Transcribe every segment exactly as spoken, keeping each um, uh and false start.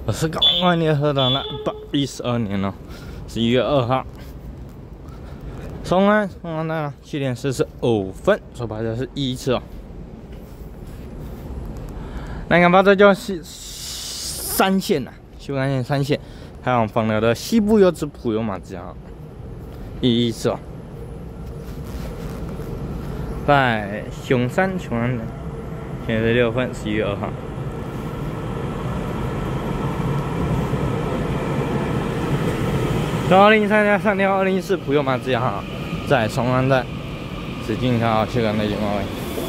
我是刚刚联合到了一百一十二年了，十一月二号。松安，松安到了七点四十五分，所排的是一次哦。南港八德交西三线呐、啊，西部干线三线，还有放了的西部优质普悠玛之号，一一次哦。在熊山熊安的，现在是六分，十一月二号。 从二零一三加上调二零一四普悠玛之号，在松安站只进口香港内景外围。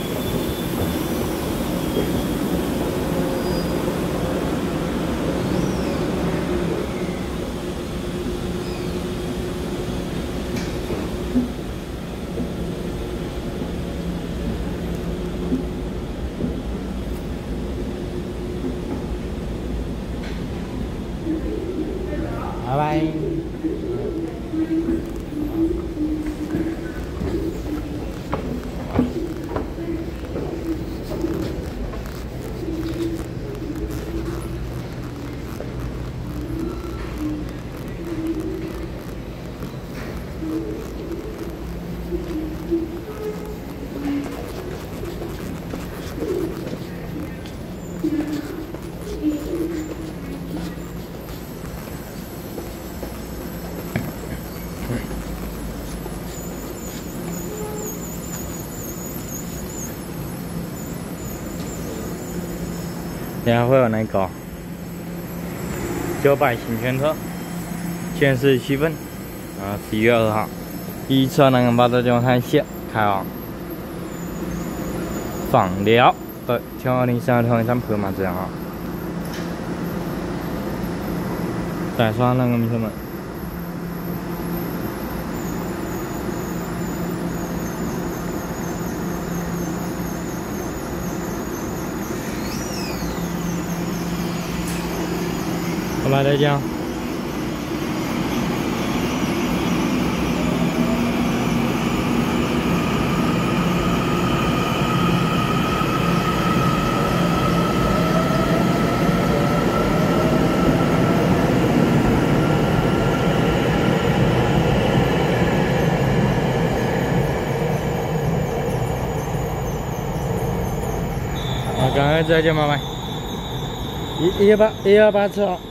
拜拜。 等下会有那个九百行圈车，现在是七分，啊，十一月二号，一车南港八德交探线开往访寮的调二零三二调零三普悠玛之号，再刷那个民生们。 拜拜，大家。好，赶快再见，拜拜。一一幺八一幺八次哦。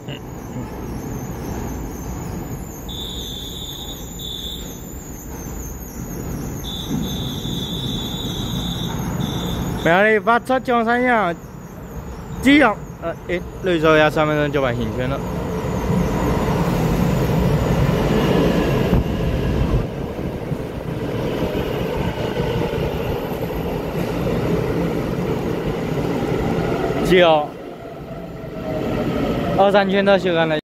苗栗八七江山呀，只有呃诶，绿洲有三分钟就把行圈了。只有二三圈的修改了。